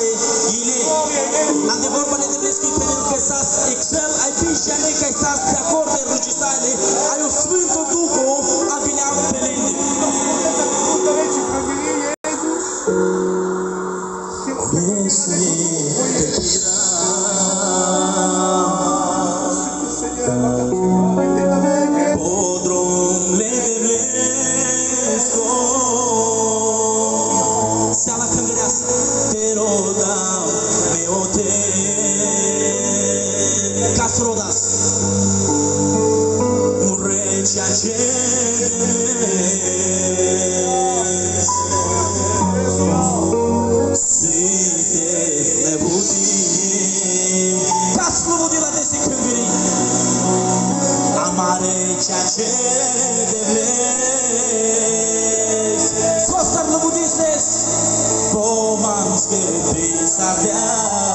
mare, ele, adevărul de deschid pentru că s-a excel, ai fi și ane că s-a pe acord de rugisale, ai o Sfântul Duhul, a vinea pe linde. Casrodas, un rece amare ceea ce devezi, Sostar lăbudises, pomanske pisardea.